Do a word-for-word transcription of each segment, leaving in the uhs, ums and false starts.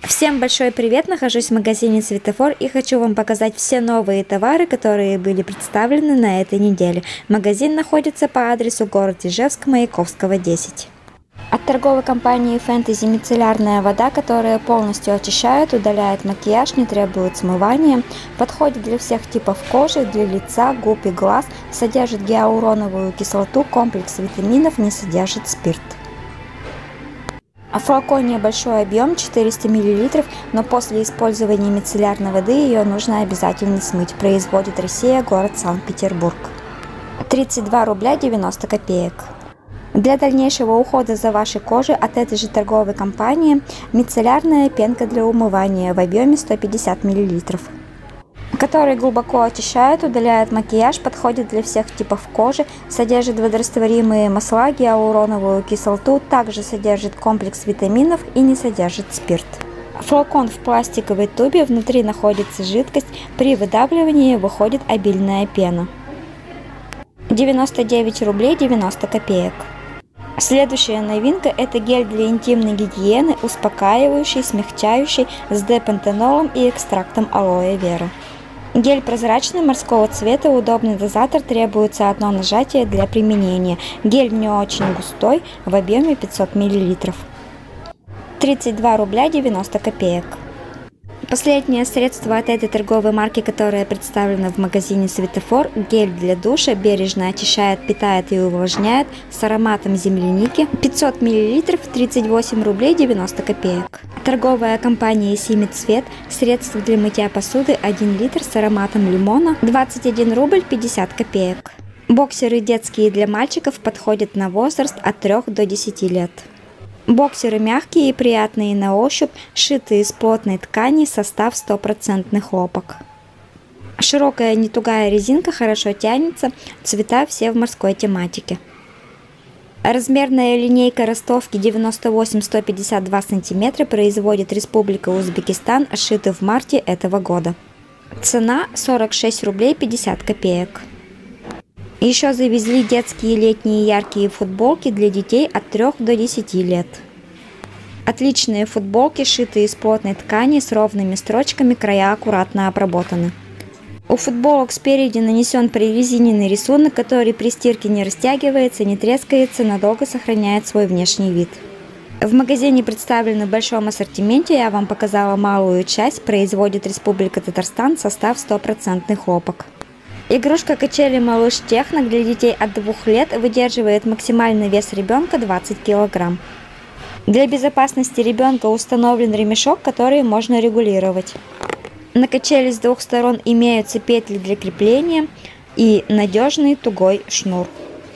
Всем большой привет! Нахожусь в магазине Светофор и хочу вам показать все новые товары, которые были представлены на этой неделе. Магазин находится по адресу город Ижевск, Маяковского, десять. От торговой компании Fantasy мицеллярная вода, которая полностью очищает, удаляет макияж, не требует смывания, подходит для всех типов кожи, для лица, губ и глаз, содержит гиалуроновую кислоту, комплекс витаминов, не содержит спирт. В флаконе большой объем четыреста миллилитров, но после использования мицеллярной воды ее нужно обязательно смыть. Производит Россия, город Санкт-Петербург. тридцать два рубля девяносто копеек. Для дальнейшего ухода за вашей кожей от этой же торговой компании мицеллярная пенка для умывания в объеме сто пятьдесят миллилитров. Который глубоко очищает, удаляет макияж, подходит для всех типов кожи, содержит водорастворимые масла, гиалуроновую кислоту, также содержит комплекс витаминов и не содержит спирт. Флакон в пластиковой тубе, внутри находится жидкость, при выдавливании выходит обильная пена. девяносто девять рублей девяносто копеек. Следующая новинка – это гель для интимной гигиены, успокаивающий, смягчающий, с депантенолом и экстрактом алоэ вера. Гель прозрачный, морского цвета, удобный дозатор, требуется одно нажатие для применения. Гель не очень густой, в объеме пятьсот миллилитров. тридцать два рубля девяносто копеек. Последнее средство от этой торговой марки, которое представлено в магазине Светофор, гель для душа, бережно очищает, питает и увлажняет, с ароматом земляники, пятьсот миллилитров, тридцать восемь рублей девяносто копеек. Торговая компания Семицвет, средство для мытья посуды один литр с ароматом лимона, двадцать один рубль пятьдесят копеек. Боксеры детские для мальчиков подходят на возраст от трёх до десяти лет. Боксеры мягкие и приятные на ощупь, сшитые из плотной ткани, состав стопроцентный хлопок. Широкая нетугая резинка хорошо тянется, цвета все в морской тематике. Размерная линейка ростовки девяносто восемь сто пятьдесят два сантиметра производит Республика Узбекистан, сшиты в марте этого года. Цена сорок шесть рублей пятьдесят копеек. Еще завезли детские летние яркие футболки для детей от трёх до десяти лет. Отличные футболки, сшитые из плотной ткани с ровными строчками, края аккуратно обработаны. У футболок спереди нанесен прорезиненный рисунок, который при стирке не растягивается, не трескается, надолго сохраняет свой внешний вид. В магазине представлены в большом ассортименте, я вам показала малую часть, производит Республика Татарстан, состав стопроцентный хлопок. Игрушка качели Малыш Техно для детей от двух лет выдерживает максимальный вес ребенка двадцать килограмм. Для безопасности ребенка установлен ремешок, который можно регулировать. На качели с двух сторон имеются петли для крепления и надежный тугой шнур.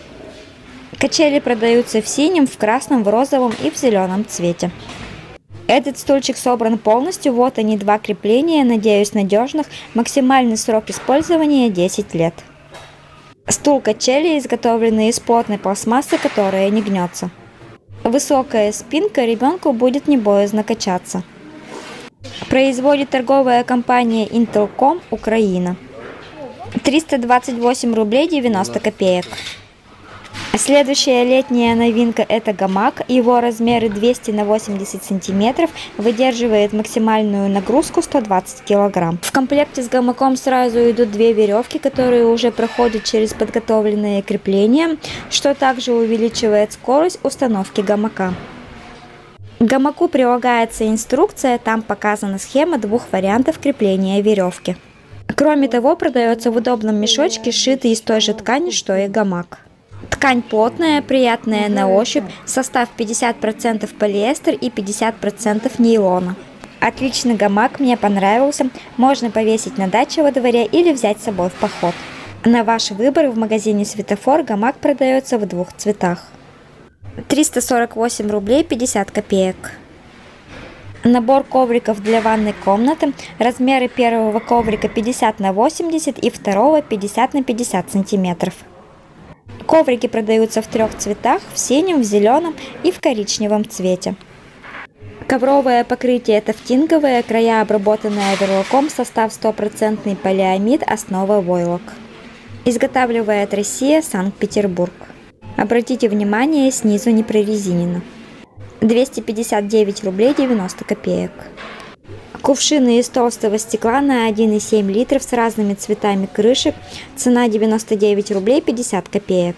Качели продаются в синем, в красном, в розовом и в зеленом цвете. Этот стульчик собран полностью, вот они два крепления, надеюсь надежных, максимальный срок использования десять лет. Стул качели изготовленный из плотной пластмассы, которая не гнется. Высокая спинка, ребенку будет не боязно качаться. Производит торговая компания Intelcom, Украина. триста двадцать восемь рублей девяносто копеек. Следующая летняя новинка – это гамак. Его размеры двести на восемьдесят сантиметров, выдерживает максимальную нагрузку сто двадцать килограмм. В комплекте с гамаком сразу идут две веревки, которые уже проходят через подготовленные крепления, что также увеличивает скорость установки гамака. К гамаку прилагается инструкция, там показана схема двух вариантов крепления веревки. Кроме того, продается в удобном мешочке, сшитый из той же ткани, что и гамак. Ткань плотная, приятная на ощупь, состав пятьдесят процентов полиэстер и пятьдесят процентов нейлона. Отличный гамак, мне понравился, можно повесить на даче во дворе или взять с собой в поход. На ваш выбор в магазине Светофор гамак продается в двух цветах. триста сорок восемь рублей пятьдесят копеек. Набор ковриков для ванной комнаты, размеры первого коврика пятьдесят на восемьдесят и второго пятьдесят на пятьдесят сантиметров. Коврики продаются в трех цветах, в синем, в зеленом и в коричневом цвете. Ковровое покрытие тафтинговое, края обработанные верлаком, состав стопроцентный полиамид, основа войлок. Изготавливает Россия, Санкт-Петербург. Обратите внимание, снизу не прорезинено. двести пятьдесят девять рублей девяносто копеек. Кувшины из толстого стекла на один и семь литров с разными цветами крышек. Цена девяносто девять рублей пятьдесят копеек.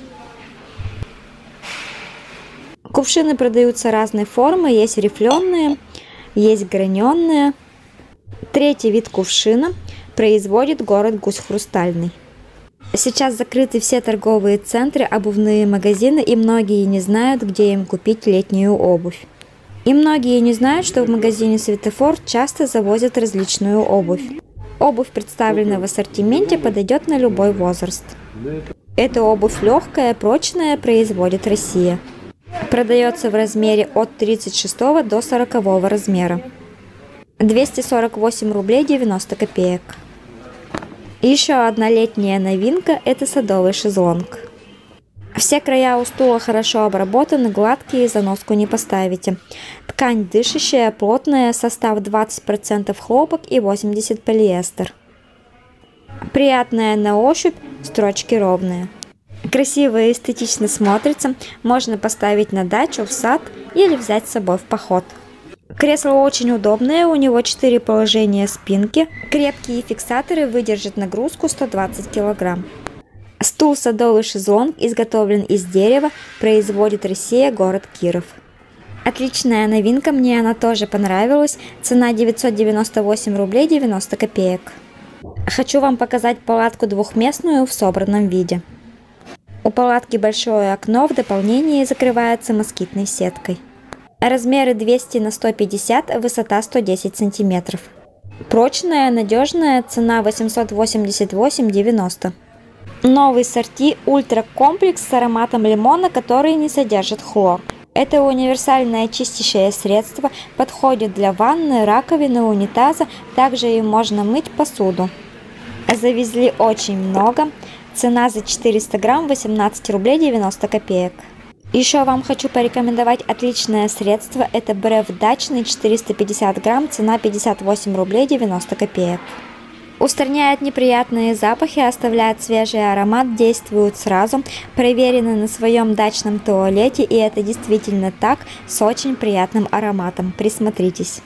Кувшины продаются разной формы. Есть рифленые, есть граненые. Третий вид кувшина производит город Гусь Хрустальный. Сейчас закрыты все торговые центры, обувные магазины, и многие не знают, где им купить летнюю обувь. И многие не знают, что в магазине Светофор часто завозят различную обувь. Обувь, представленная в ассортименте, подойдет на любой возраст. Эта обувь легкая, прочная, производит Россия. Продается в размере от тридцать шестого до сорокового размера. двести сорок восемь рублей девяносто копеек. И еще одна летняя новинка – это садовый шезлонг. Все края у стула хорошо обработаны, гладкие, заноску не поставите. Ткань дышащая, плотная, состав двадцать процентов хлопок и восемьдесят процентов полиэстер. Приятная на ощупь, строчки ровные. Красиво и эстетично смотрится, можно поставить на дачу, в сад или взять с собой в поход. Кресло очень удобное, у него четыре положения спинки, крепкие фиксаторы, выдержат нагрузку сто двадцать килограмм. Стул садовый шезлонг изготовлен из дерева, производит Россия, город Киров. Отличная новинка, мне она тоже понравилась, цена девятьсот девяносто восемь рублей девяносто копеек. Хочу вам показать палатку двухместную в собранном виде. У палатки большое окно, в дополнение закрывается москитной сеткой. Размеры двести на сто пятьдесят, высота сто десять сантиметров. Прочная, надежная, цена восемьсот восемьдесят восемь девяносто. Новый сорти Ультра Комплекс с ароматом лимона, который не содержит хлор. Это универсальное чистящее средство, подходит для ванны, раковины, унитаза, также им можно мыть посуду. Завезли очень много, цена за четыреста грамм восемнадцать рублей девяносто копеек. Еще вам хочу порекомендовать отличное средство, это Бреф дачный четыреста пятьдесят грамм, цена пятьдесят восемь рублей девяносто копеек. Устраняет неприятные запахи, оставляет свежий аромат, действует сразу, проверено на своем дачном туалете, и это действительно так, с очень приятным ароматом, присмотритесь.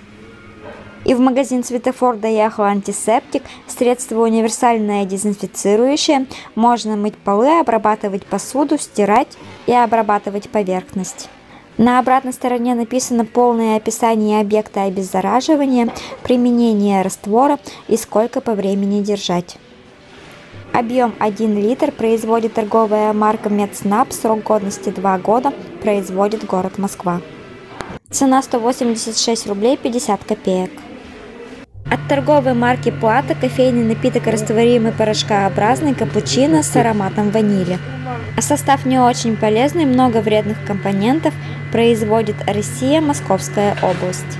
И в магазин Светофор доехал антисептик, средство универсальное дезинфицирующее, можно мыть полы, обрабатывать посуду, стирать и обрабатывать поверхность. На обратной стороне написано полное описание объекта обеззараживания, применение раствора и сколько по времени держать. Объем один литр, производит торговая марка Медснаб, срок годности два года, производит город Москва. Цена сто восемьдесят шесть рублей пятьдесят копеек. От торговой марки Плата кофейный напиток растворимый порошкообразный капучино с ароматом ванили. Состав не очень полезный, много вредных компонентов, производит Россия, Московская область.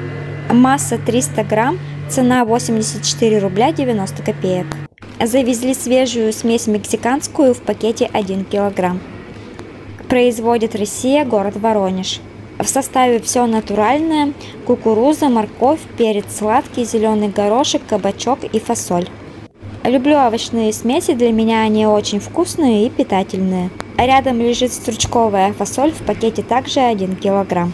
Масса триста грамм, цена восемьдесят четыре рубля девяносто копеек. Завезли свежую смесь мексиканскую в пакете один килограмм. Производит Россия, город Воронеж. В составе все натуральное: кукуруза, морковь, перец сладкий, зеленый горошек, кабачок и фасоль. Люблю овощные смеси, для меня они очень вкусные и питательные. Рядом лежит стручковая фасоль, в пакете также один килограмм.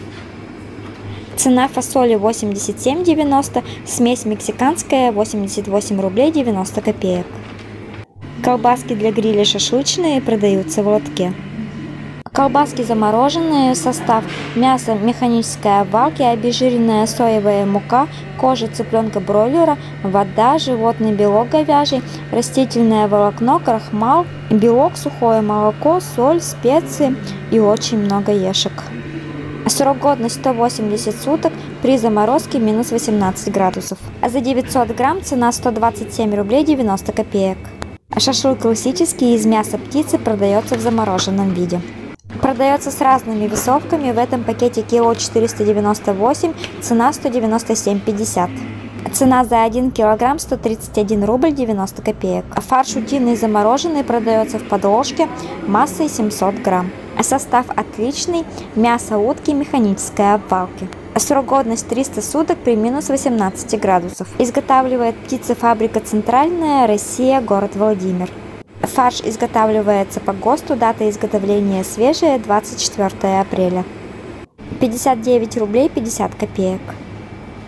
Цена фасоли восемьдесят семь девяносто, смесь мексиканская восемьдесят восемь рублей девяносто копеек. Колбаски для гриля шашлычные продаются в лотке. Колбаски замороженные, состав: мясо механической обвалки, обезжиренная соевая мука, кожа цыпленка бройлера, вода, животный белок говяжий, растительное волокно, крахмал, белок, сухое молоко, соль, специи и очень много ешек. Срок годности сто восемьдесят суток, при заморозке минус восемнадцать градусов. А за девятьсот грамм цена сто двадцать семь рублей девяносто копеек. Шашлык классический из мяса птицы продается в замороженном виде. Продается с разными весовками, в этом пакете кило четыреста девяносто восемь, цена сто девяносто семь пятьдесят. Цена за один килограмм сто тридцать один рубль девяносто копеек. Фарш утиный замороженный продается в подложке массой семьсот грамм. Состав отличный, мясо утки механической обвалки. Срок годности триста суток при минус восемнадцати градусов. Изготавливает птицефабрика Центральная, Россия, город Владимир. Фарш изготавливается по ГОСТу, дата изготовления свежая, двадцать четвёртое апреля. пятьдесят девять рублей пятьдесят копеек.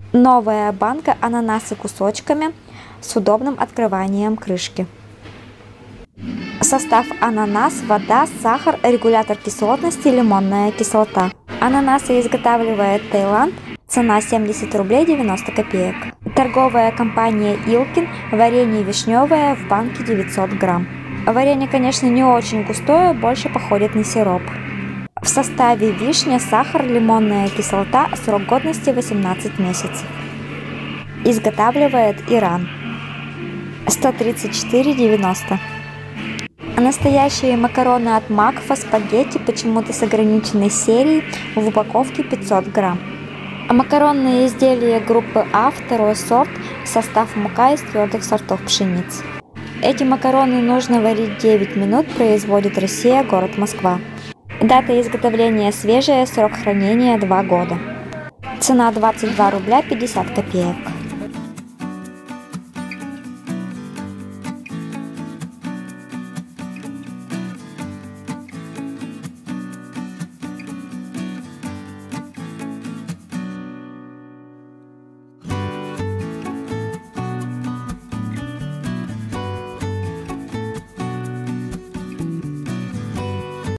Новая банка ананасы кусочками с удобным открыванием крышки. Состав: ананас, вода, сахар, регулятор кислотности, лимонная кислота. Ананасы изготавливает Таиланд. Цена семьдесят рублей девяносто копеек. Торговая компания Илкин. Варенье вишневое в банке девятьсот грамм. Варенье, конечно, не очень густое, больше походит на сироп. В составе вишня, сахар, лимонная кислота, срок годности восемнадцать месяцев. Изготавливает Иран. сто тридцать четыре девяносто. Настоящие макароны от Макфа спагетти, почему-то с ограниченной серией, в упаковке пятьсот грамм. Макаронные изделия группы А, второй сорт, состав: мука из твердых сортов пшеницы. Эти макароны нужно варить девять минут, производит Россия, город Москва. Дата изготовления свежая, срок хранения два года. Цена двадцать два рубля пятьдесят копеек.